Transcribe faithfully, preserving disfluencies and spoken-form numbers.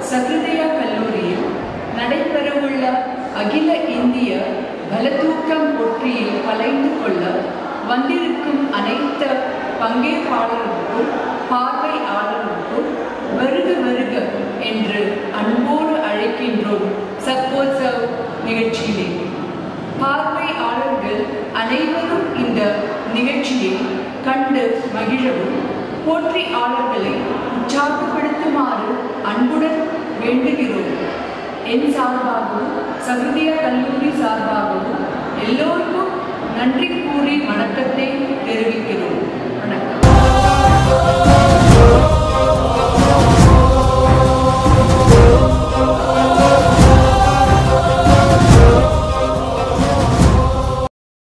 சஹ்ருதயா கல்லூரியில் நடைபெறவுள்ள அகில இந்திய பலதூக்கம் போட்டியில் கலந்து கொள்ள வந்திருக்கும் அனைத்து பங்கேற்பாளர்களுக்கும் பார்வையாளர்களுக்கும் வருக வருக என்று அன்போடு அழைக்கின்றோம். சத்வோத்சவ் நிகழ்ச்சியிலே பார்வையாளர்கள் அனைவரும் இந்த நிகழ்ச்சியை கண்டு மகிழவும் போற்றியாளர்களை உற்சாகப்படுத்துமாறு அன்புடன் வேண்டுகிறோம். என் சார்பாகவும் சஹ்ருதயா கல்லூரி சார்பாகவும் எல்லோருக்கும் நன்றி கூறி வணக்கத்தை தெரிவிக்கிறோம்.